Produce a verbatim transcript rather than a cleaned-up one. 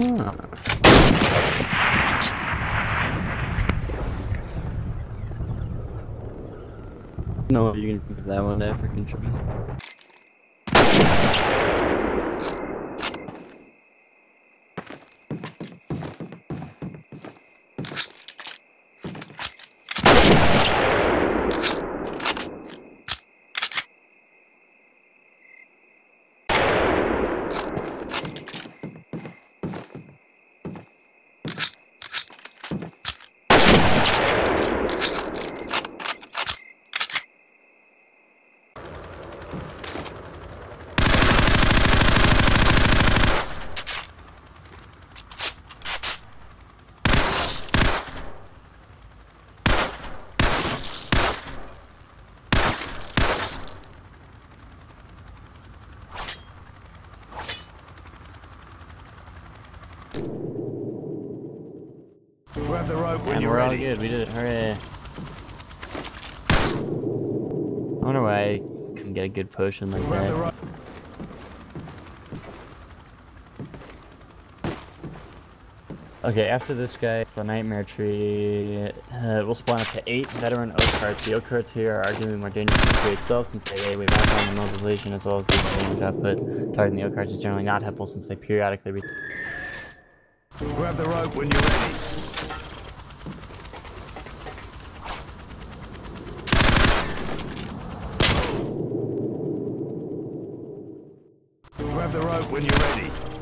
Huh. No, what are you gonna think of that one, African tree? Grab the rope when And you're we're all ready. good, we did it, hooray. I wonder why I couldn't get a good potion like Grab the that. rope. Okay, after this guy, it's the nightmare tree. Uh, we'll spawn up to eight veteran oak carts. The oak carts here are arguably more dangerous than the tree itself since they weigh way back on the mobilization as well as the damage output. Targeting the oak carts is generally not helpful since they periodically re- Grab the rope when you're ready. Grab the rope when you're ready.